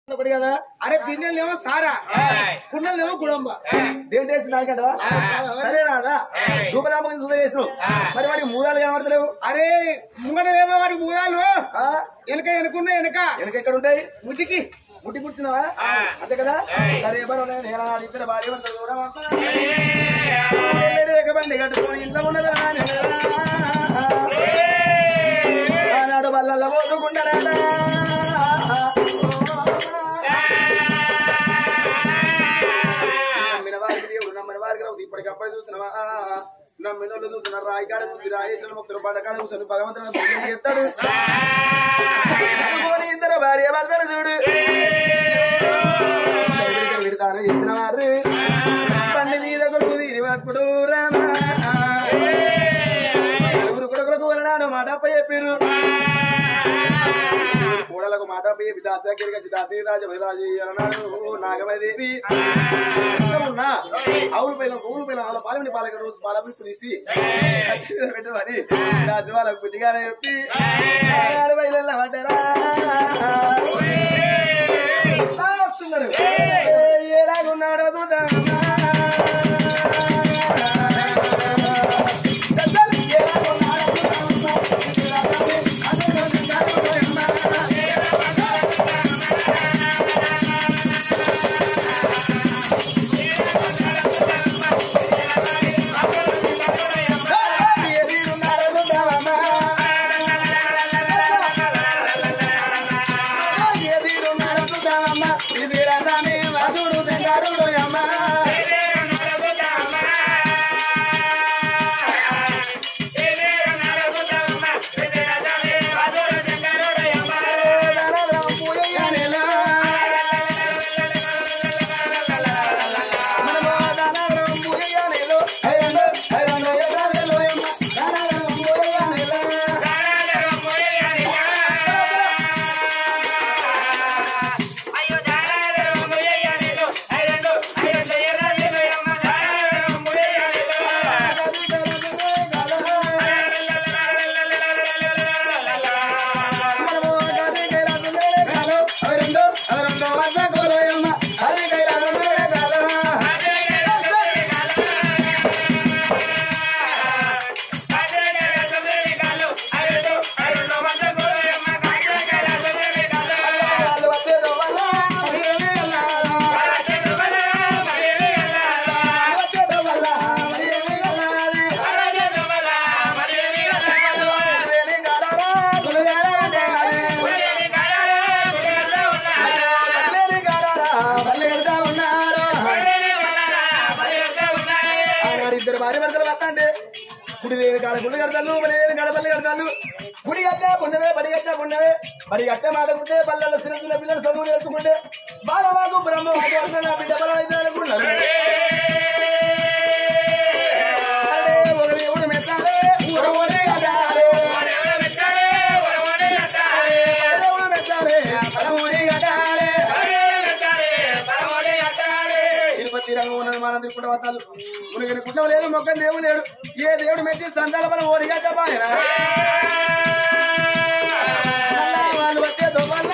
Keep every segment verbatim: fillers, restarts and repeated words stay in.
కదా అరే బిన్నెలేమో సారా కుండలేమో గుడంబ దేని టేస్ట్ దానికంటవా సరేనా అదా ధూపదాపం సుధ చేసు మరి వాడికి మూదాలు కనబడతలేవు. అరే ముంగడేమో వాడికి మూదాలు వెనక వెనుకున్నా వెనక వెనక ఎక్కడ ఉంటాయి ముట్టికి ముట్టి కూర్చున్నావా అంతే కదా. సరే ఎవరు ఇద్దరు భార్య బండి కట్టుకొని ఇంట్లో ఉన్నదా ఆనాడు వల్ల పోతుకుంటారా ఇప్పటికప్పుడు చూస్తున్నావా నమ్మినోళ్ళు చూస్తున్నారు రాయి కాడ చూసి రాయేసిన మొక్కలు పంట కాడ కూర్చొని భగవంతుడు చేస్తాడు. ఇద్దరు భార్య భర్తలు చూడు విడతాను ఇచ్చిన వారు బండి మీద కొడుకు తిరిగినప్పుడు రామా నలుగురు కొడుకులకు వెళ్ళనాడు మాట చెప్పారు. కూడలకు మాట పోయి దాసగిరిగా దాసీరాజు అన్నాడు నాగమదేవి ఉన్నా ఆవుల పైన పూల పైన వాళ్ళ పాలమని పాలక రోజు పాలపి తీసి పెట్టమని దాసి వాళ్ళకు బుద్ధిగానే చెప్పి బయలు పడ్డారా వస్తున్నారు ఎలాగున్నాడో చూద్దాం. గుడి లేని కాడ గుళ్ళు కడతాను బలి లేని కాడ పల్లి కడతాను గుడి కట్టా పుణ్యమే బడి కట్టా పుణ్యమే బడి కట్టే మాటకుంటే పల్లెల్లో చిన్న పిల్లలు చదువు నేర్చుకుంటే బాలవాకు బ్రహ్మ నా బిడ్డ బలం అయితే అనుకున్నారు. దేవుడు మెచ్చాలే దేవుడు మెచ్చాలే తిరుపతి రంగం ఉన్నది మన తిరుపతి వతాలు మునిగిరి కుట్టం లేదు మొక్క దేవుడు లేడు ఏ దేవుడు మెచ్చి సంతాల బలం ఓడిగట్ట బాగా వాళ్ళు వచ్చే దొంగ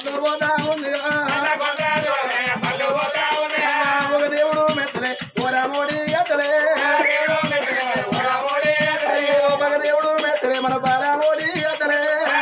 పోతా ఉంది ఒక దేవుడు మెత్తలే ఓరామోడి అతలే ఒక దేవుడు మెత్తలే మన బారామోడి అతలే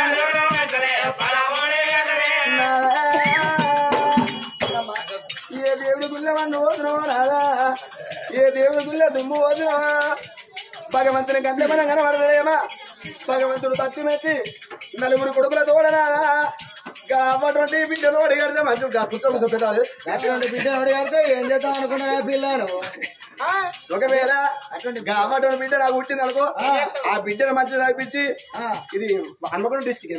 ఏ దేవుడి గుళ్ళ మన పోతున్నావా రాదా ఏ దేవుడి గుళ్ళ దుమ్ము పోతున్నావా భగవంతుని గంటల మనం కనబడలేమా భగవంతుడు తచ్చిమెత్తి నలుగురు కొడుకుల తోడరాదా అటువంటి బిడ్డను అడిగాడితే మంచి పుస్తకం చెప్పేదాడు అటువంటి బిడ్డను అడిగాడితే ఏం చేద్దాం అనుకున్నా పిల్లను ఒకవేళ అటువంటి అటువంటి బిడ్డ నాకు పుట్టింది అనుకో ఆ బిడ్డను మంచిగా తగ్గించి ఇది హన్మకొండ డిస్టిక్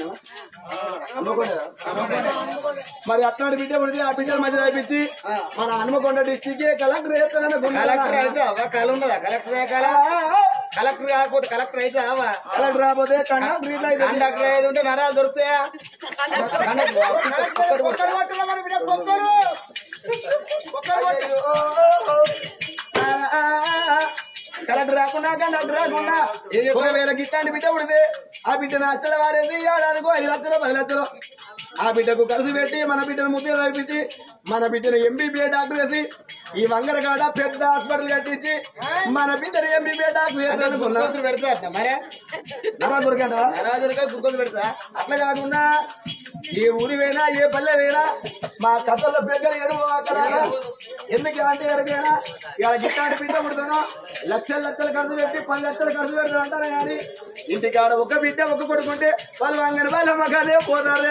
మరి అట్లాంటి బిడ్డ పుడితే ఆ బిడ్డను మంచిగా తగ్గించి మన హన్మకొండ డిస్టిక్ కలెక్టర్ కలెక్టర్ అయితే కళ ఉండదా కలెక్టర్ కళ కలెక్టర్ కాకపోతే కలెక్టర్ అయితే కలెక్టర్ రాకపోతే కండక్టర్ అయితే ఉంటే నరాలు దొరుకుతాయా కలెక్టర్ రాకుండా కండక్టర్ రాకుండా ఒకవేళ గిట్లాంటి బిడ్డ పుడితే ఆ బిడ్డ నష్టల వారేది ఏడాదికో ఐదు లక్షలు పది లక్షలు ఆ బిడ్డకు కలిసి పెట్టి మన బిడ్డను ముద్ద రాయించి మన బిడ్డను ఎంబీబీఏ డాక్టర్ వేసి ఈ వంగర కాడ పెద్ద హాస్పిటల్ కట్టించి మన బిడ్డను ఎంబీబీఏ డాక్టర్ పెడతా మరే నరాదుర్గా నరాదుర్గా గుర్కొలు పెడతా అట్లా కాకుండా ఏ ఊరి పోయినా ఏ పల్లె పోయినా మా కథల దగ్గర ఎరువు అక్కడ ఎందుకు అంటే ఎరగైనా ఇలా గిట్టాంటి బిడ్డ పుడుతున్నా లక్షల లక్షలు ఖర్చు పెట్టి పది లక్షలు ఖర్చు పెడతారు అంటారు కానీ ఇంటికాడ ఒక బిడ్డ ఒక కొడుకుంటే వాళ్ళు వంగని వాళ్ళ మగానే పోతారు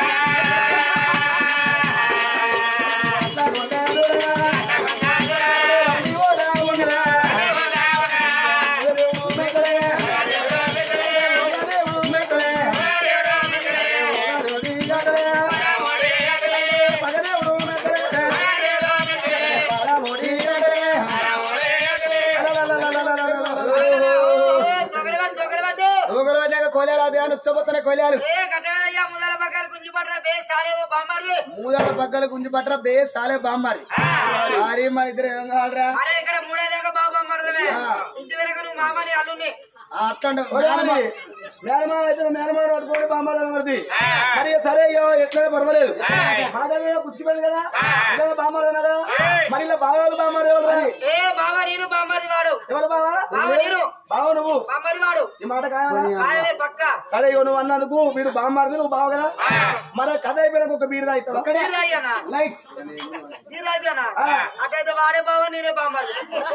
కొలాలు మూదాల పక్కల గుంజి పట్టరా బే సాలే బామ్మారి అరే మన ఇద్దరు ఏం కావాలరా అట్లా మేనమామ అయితే మేనమామ పట్టుకోండి బామ్మారు మరి మరి సరే ఎట్లనే పర్వాలేదు మాటలు పుష్టిపోయింది కదా బామ్మారు కదా మరి ఇలా బావాలు బామ్మారు ఎవరు ఎవరు బావా బావ నువ్వు ఈ మాట సరే ఇగో నువ్వు అన్నందుకు వీడు బామ్మారిది నువ్వు బావ కదా మన కథ అయిపోయినాక ఒక బీరు తాగుతావు అటైతే వాడే బావ నేనే బామ్మారి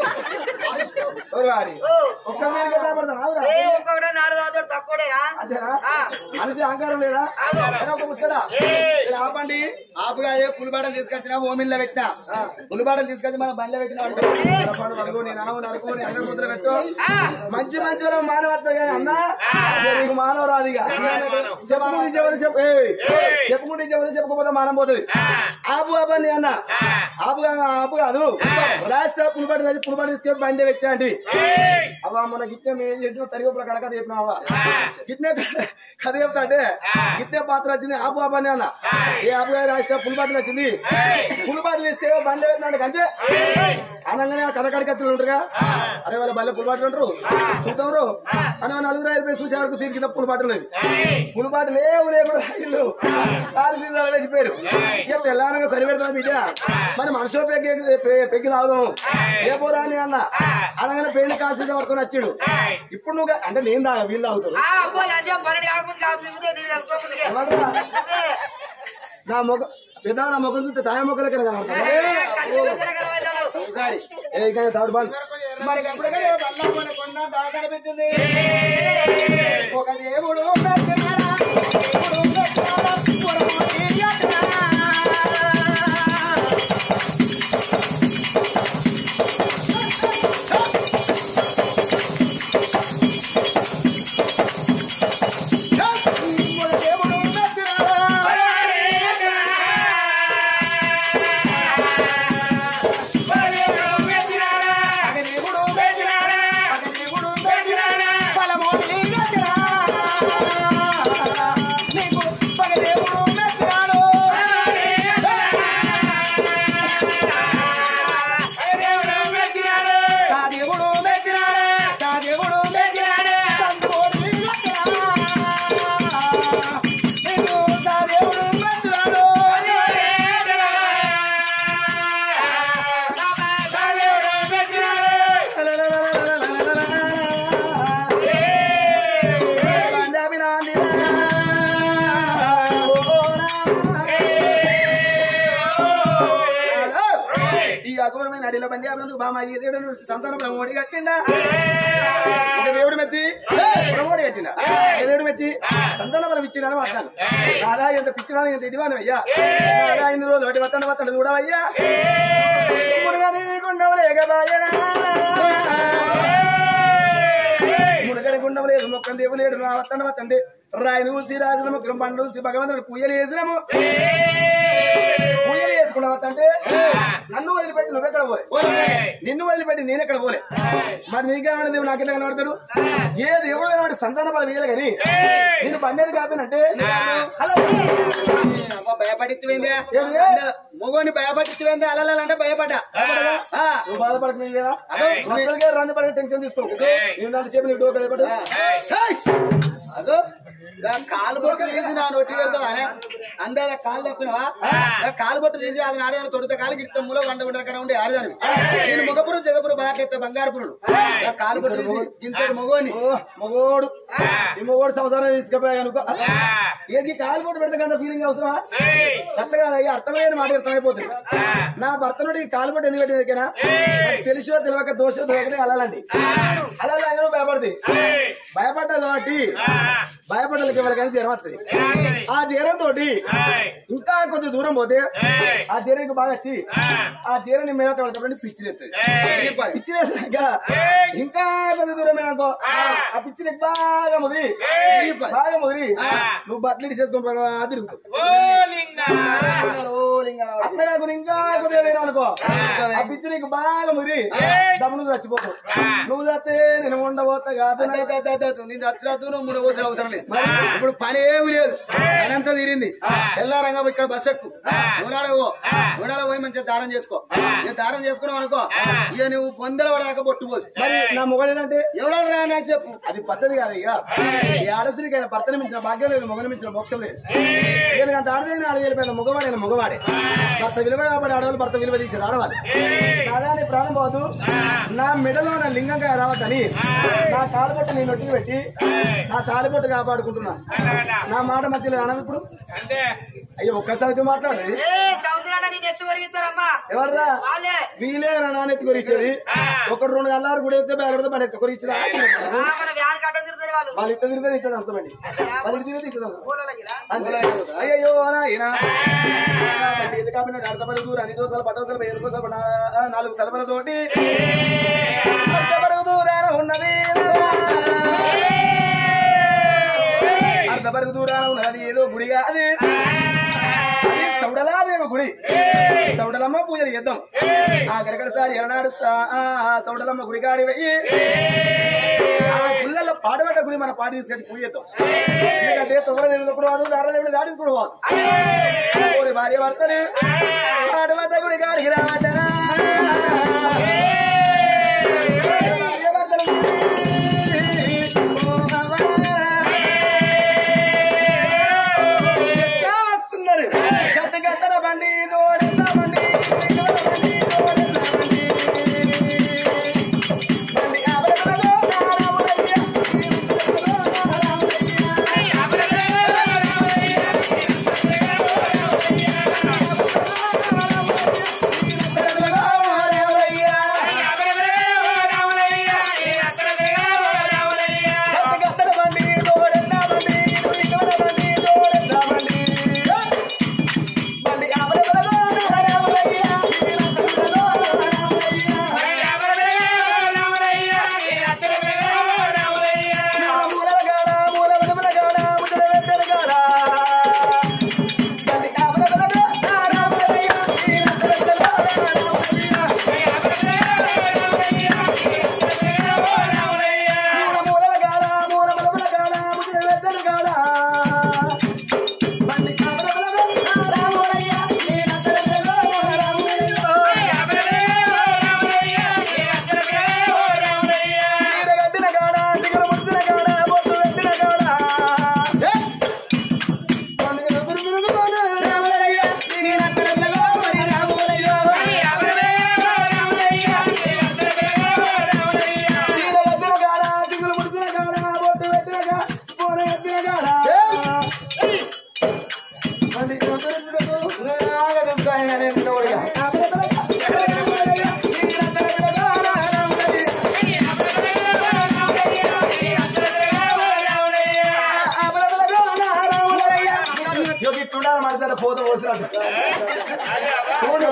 ఒక్క మీరు పడతాను ఒక్కొక్కడే నాలుగు అవుతాడు తక్కువడేనా మనిషి అహంకారం లేదా ముచ్చడా ఆపండి ఆపుగా పులిబాటలు తీసుకొచ్చినా ఓమిన్లో పెట్టినా పులిబాటలు తీసుకొచ్చి మన బండ్లో పెట్టినా నేను ఆవు నరుకోని అన్న ముద్ర పెట్టు మంచి మంచి మానవత్వం అన్నా నీకు మానవ రాదు ఇక చెప్పుకుంటే చెప్పు చెప్పుకుంటే చెప్పదు చెప్పుకోపోతే మానం పోతుంది ఆపు ఆపండి అన్న ఆపుగా ఆపు కాదు రాష్ట్ర పులిబాట పులిబాట తీసుకెళ్ళి బండి పెట్టా అంటే అవ్వ మన గిట్టే మేము ఏం చేసినా తరిగొప్పుల కడ కథ చెప్పినా అవ్వ గిట్నే కథ చెప్తా అంటే గిట్టే పాత్ర వచ్చింది ఆపు ఆపండి అన్న ఏ ఆపుగా రాష్ట్ర పులిబాటలు వచ్చింది పులిబాటలు తీసుకెళ్ళి బండి పెట్టినాడు కంటే అనగానే కథ కడికత్తులు ఉంటారుగా అరే వాళ్ళ బల్లె పులిబాటలు ఉంటారు చూద్దాం అని నలుగురు అయిపోయి చూసే వరకు సీట్ కింద పులిబాటలు లేదు పులిబాటలు లేవు లేకుండా రాసిళ్ళు కాలు సీజాలు పెట్టిపోయారు ఇక తెల్లారంగా సరిపెడతా బిడ్డ మరి మనుషులు పెగ్గి పెగ్గి తాగుదాం ఏ పోరా అని అన్న అనగానే పెళ్లి కాలు సీజా పట్టుకొని వచ్చాడు ఇప్పుడు నువ్వు అంటే నేను తాగా వీళ్ళు తాగుతారు నా మొగ పెద్ద నా మొక్కలు చూస్తే తాయ మొక్కలు ఎక్కడ కనబడతాడు తాడు బంద్ మరి కనిపించింది ఒక దేవుడు Bye. ఎల్ల బండి అభినందు బామ ఈ దేవుడు సంతాన బ్రహ్మోడి కట్టిండా ఒక దేవుడు మెచ్చి బ్రహ్మోడి కట్టిండా ఏ దేవుడు మెచ్చి సంతాన బలం ఇచ్చిండని మాట్లాడు రాదా ఎంత పిచ్చివాని ఎంత ఇడివాని అయ్యా రాదా ఇన్ని రోజులు ఒకటి వత్తండి వత్తండి చూడవయ్యా మునగని గుండవలేగబాయనా మునగని గుండవలేదు మొక్కని దేవులేడు నా వత్తండి వత్తండి రాయిని ఊసి రాజుల మొక్కలు పండు ఊసి భగవంతుడు పూయలు వేసినాము పూయలు వేసుకున్న వత్తంటే నన్ను వదిలిపెట్టి నువ్వెక్కడ పోలే నిన్ను వదిలిపెట్టి నేనెక్కడ పోలే మరి నీకు కనబడే దేవుడు నాకెట్లా కనబడతాడు ఏ దేవుడు కనబడి సంతాన బలం వేయాలి కానీ నేను పన్నెండు కాపినంటే భయపడిపోయిందా మొగోని భయపడిపోయిందా అల్లాలంటే భయపడ్డా నువ్వు బాధపడక రంది పడే టెన్షన్ తీసుకోకు నేను అంతసేపు నీకు డోర్ భయపడ అదో కాలు బొట్టు తీసి నా నొట్టి పెడతావా అందా కాలు తప్పినవా కాలు బొట్టు తీసి అది ఆడదాను తొడితే కాలు గిడితే మూల వంట వంట అక్కడ ఉండే ఆడదాని నేను మొగపురు జగపురు బాగా బంగారుపురుడు కాలు బొట్టు తీసి గింతడు మొగోని మగోడు ఈ మగోడు సంవత్సరం తీసుకుపోయా అనుకో ఏంటి కాలు బొట్టు పెడితే కంటే ఫీలింగ్ అవసరమా అట్లా కాదు అయ్యా అర్థమైన మాట అర్థమైపోతుంది నా భర్త నుండి కాలు బొట్టు ఎందుకు పెట్టినా తెలిసో తెలియక దోషో తెలియకనే అలాలండి అలా లాగా భయపడుతుంది భయపడ్డా కాబట్టి భయపడ్డలకి ఎవరికైనా జ్వరం వస్తుంది ఆ జ్వరం తోటి ఇంకా కొద్ది దూరం పోతే ఆ జ్వరానికి బాగా వచ్చి ఆ జ్వరం మీద పడుతుంది పిచ్చిలేస్తుంది పిచ్చిలేసాక ఇంకా కొద్ది దూరం అనుకో ఆ పిచ్చిని బాగా ముదిరి బాగా ముదిరి నువ్వు బట్టలు తీసేసుకుని తిరుగుతావు అట్లా కాకుండా ఇంకా కొద్దిగా వేరే అనుకో ఆ పిచ్చి నీకు బాగా ముదిరి దమ్ము నువ్వు చచ్చిపోతావు నువ్వు చస్తే నేను ఉండబోతా కాదు నేను చచ్చిరాదు నువ్వు మూడు రోజులు అవసరం లేదు ఇప్పుడు పని ఏమి లేదు పనంతా తీరింది తెల్లారంగా ఇక్కడ బస్ ఎక్కు నూడాడవో నూడాల పోయి మంచిగా దారం చేసుకో నేను దారం చేసుకున్నావు అనుకో ఇక నువ్వు పొందల పడదాకా పొట్టుపోదు మరి నా మొగడేనంటే ఎవడో రా నాకు చెప్పు అది పద్ధతి కాదు ఇక ఈ ఆడస్త్రీకి భర్తను మించిన భాగ్యం లేదు మొగని మించిన మోక్షం లేదు నేను అంత ఆడదైనా ఆడ వెళ్ళిపోయిన మగవాడైన మగవాడే భర్త విలువ కాబట్టి ఆడవాళ్ళు భర్త విలువ తీసేది ఆడవాలి నాదాని ప్రాణం పోదు నా మెడలో నా లింగంగా రావద్దని నా కాలుపట్టు నేను నొట్టికి పెట్టి నా తాలిపట్టు కాపాడుకుంటున్నా నా మాట మధ్యలో అనం ఇప్పుడు అయ్యో ఒక్కసారి మాట్లాడేది ఎవర్రా వీలే నా నాన్నెత్తి కొరిచ్చేది ఒకటి రెండు గల్లారు గుడి ఎత్తే బ్యాగ్ పని ఎత్తి కొరిచ్చేది వాళ్ళు ఇట్ట తిరిగితే ఇట్లా వస్తామండి వాళ్ళు తిరిగితే ఇట్లా అయ్యో నాయనా కాబట్టి అర్థపరుగు అన్ని రోజుల పట్టవతల వెయ్యి రూపాయలు నాలుగు తలపలతోటి అర్థపరుగు దూరాన ఉన్నది అర్ధపరుగు దూరాన ఉన్నది ఏదో గుడి అది అది సౌడలాదేమో గుడి సౌడలమ్మ పూజలు చేద్దాం ఆ గరగడసారి ఎలనాడు సౌడలమ్మ గుడి కాడి వెయ్యి ఆ గుళ్ళల్లో పాడబడ్డ గుడి మన పాటి తీసుకొని పూజ చేద్దాం ఎందుకంటే తొగర దేవుడు వాదు దారదేవుడు దాటి కూడా వాదు భార్య భర్తలు పాడబడ్డ గుడి కాడికి రావద్దనా బండి దోడెల్ల బండి పోత పోసినట్టు చూడు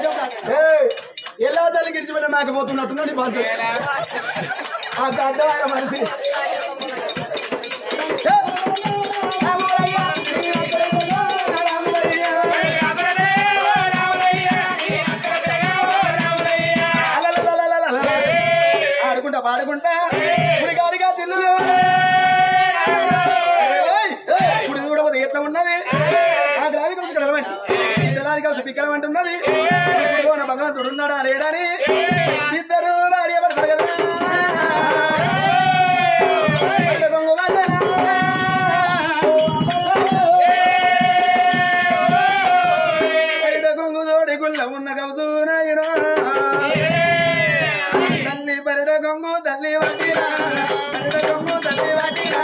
ఎలా తల్లి గిడిచిపెట్ట మేకపోతున్నట్టున్నాడు బాధ అర్థమైన మనిషి ఆడుకుంటా పాడుకుంటా గుడిగాడిగా తిల్లు గుడి కూడా ఎట్లా ఉన్నది ఆకలి కలిసి కలిసి పిక్కలం అంటున్నది భగవంతుడు ఉన్నాడా లేడని ఇద్దరు భార్య పడతారు కదా కొంగు తోడి గుళ్ళ ఉన్న కవుతూ నాయుడు తల్లి బరిడ కొంగు తల్లి వట్టిరా బరిడ కొంగు తల్లి వట్టిరా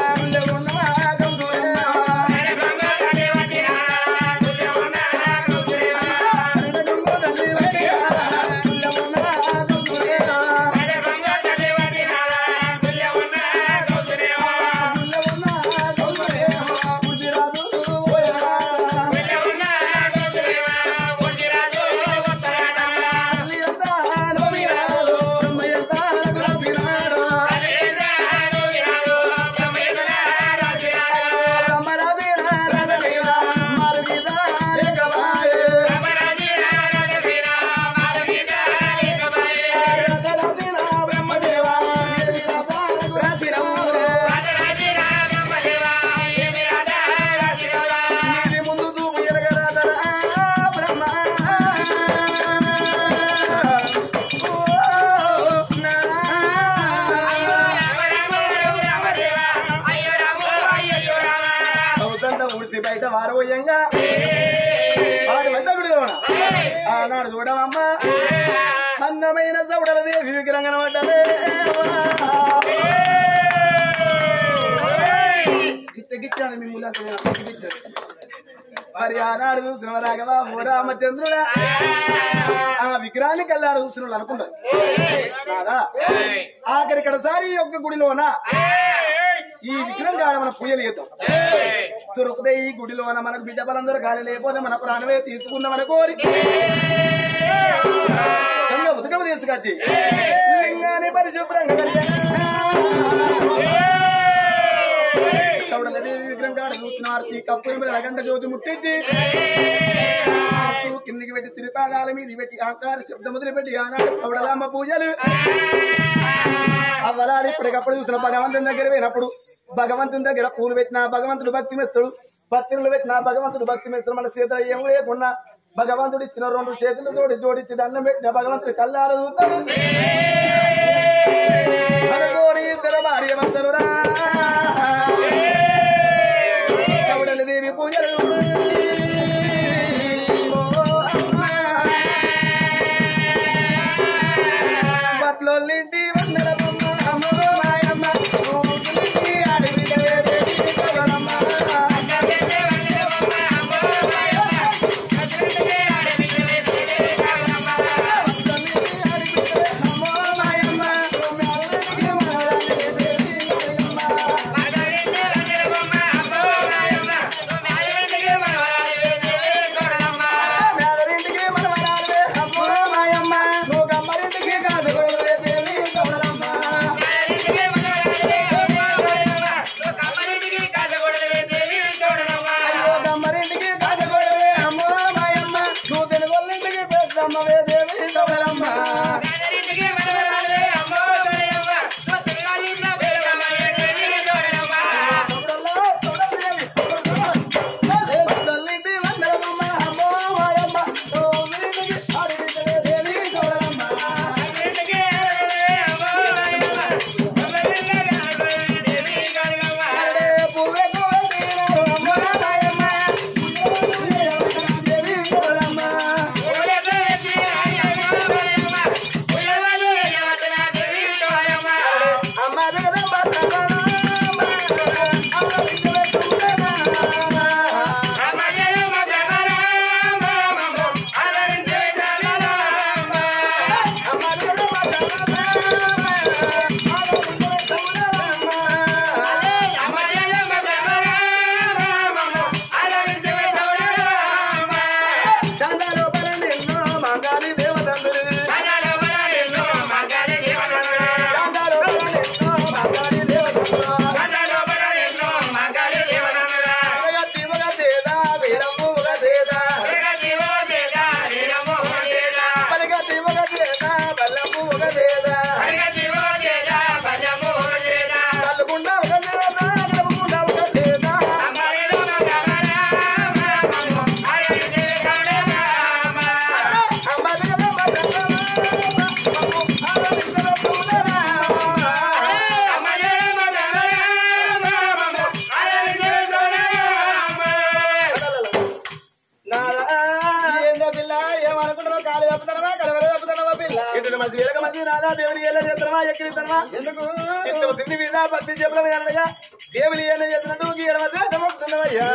బయట వారబోయంగా ఆడు పెద్ద గుడి ఆనాడు చూడమమ్మా అందమైన చౌడల దేవి విగ్రహం కనబడ్డదే గిట్ట గిట్టాడు మిమ్మల్ని మరి ఆనాడు చూసిన రాఘవ ఓ రామచంద్రుడా ఆ విగ్రహాన్ని కల్లారు చూసిన వాళ్ళు అనుకుంటారు కాదా ఆఖరికడసారి ఒక్క గుడిలోన ఈ విగ్రహం కాడ మన పూజలు చేద్దాం దొరుకుతే ఈ గుడిలోన మనకు బిడ్డ బలందరూ గాలి లేకపోతే మన ప్రాణమే తీసుకుందాం మన కోరి గంగ ఉతకమ తీసుకొచ్చి లింగాన్ని పరిశుభ్రంగా చౌడలదేవి విగ్రహం కాడ చూసిన ఆర్తి కప్పుని అగంట జ్యోతి ముట్టించి కిందికి పెట్టి సిరిపాదాల మీద పెట్టి ఆకార శబ్దం మొదలు పెట్టి ఆనాడు చౌడలమ్మ పూజలు అవ్వలాలి ఇప్పటికప్పుడు చూసిన భగవంతుని దగ్గర పోయినప్పుడు భగవంతుని దగ్గర పూలు పెట్టినా భగవంతుడు భక్తి మెస్తాడు పత్రికలు పెట్టినా భగవంతుడు భక్తి మెస్తాడు మన చేతులు ఏం లేకుండా భగవంతుడు ఇచ్చిన రెండు చేతులు తోడి జోడించి దండం పెట్టిన భగవంతుడు కళ్ళార చూస్తాడు అనుకోని ఇద్దరు భార్య మంతరురా చౌడలదేవి పూజలు బట్లోళ్ళింటి వందల ఎక్కిరిద్దనమా ఎందుకు ఇంతో తిండి మీద పత్తి చెప్పుల మీద అనగా దేవుని ఏం చేసినట్టు ఎడమ చేతమవుతున్నవయ్యా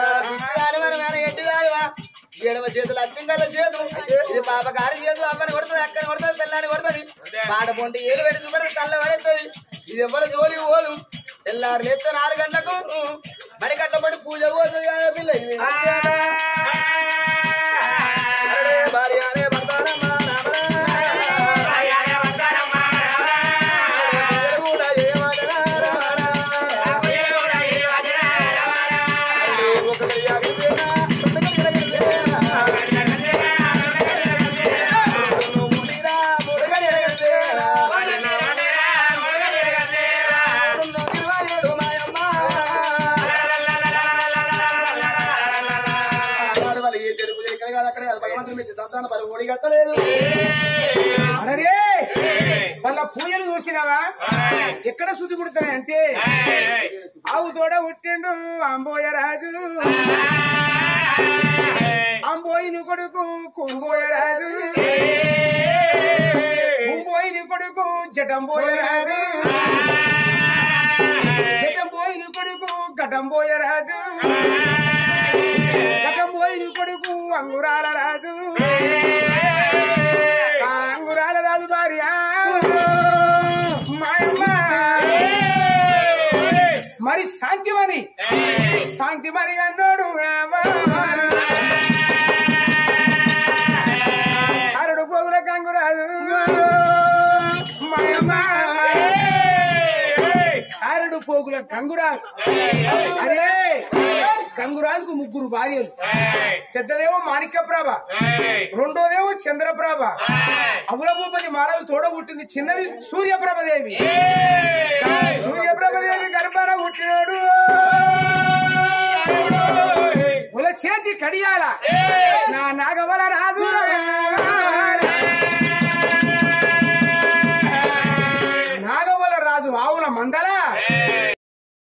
ఎడమ చేతులు అచ్చంగల్ల చేతులు ఇది పాప గారి చేతులు అమ్మని కొడుతుంది అక్కని కొడుతుంది పిల్లని కొడుతుంది పాట పొంటి ఏలు పెట్టి చూపడి తల్ల పడుతుంది ఇది ఎవరు జోలి పోదు తెల్లారు లేస్తే నాలుగు గంటలకు మడి గంటల పడి పూజ పోతుంది కదా పిల్ల ఇది భార్యనే భర్తనమ్మా అరే వాళ్ళ పూజలు చూసినావా ఎక్కడ శుద్ధి పుడతాయంటే ఆవు తోడ పుట్టిండు అంబోయ రాజు అంబోయిని కొడుకు కుంబోయ రాజు కుంబోయిని కొడుకు జటంబోయ రాజు జటంబోయిని కొడుకు గటంబోయ రాజు గటంబోయిని కొడుకు అంగురాల రాజు అంగురాల రాజు భార్య మరి శాంతిమణి శాంతిమణి అన్నాడు సారుడు పోగుల గంగురాజు సారుడు పోగుల గంగురాజు అరే గంగురాజుకు ముగ్గురు భార్యలు పెద్దదేమో మాణిక్యప్రభ రెండోదేమో చంద్రప్రభ అబుల భూపతి మహారాజు తోడ పుట్టింది చిన్నది సూర్యప్రభదేవి సూర్యప్రభదేవి గర్భాన పుట్టినాడు ఉల చేతి కడియాల నా నాగవల రాదు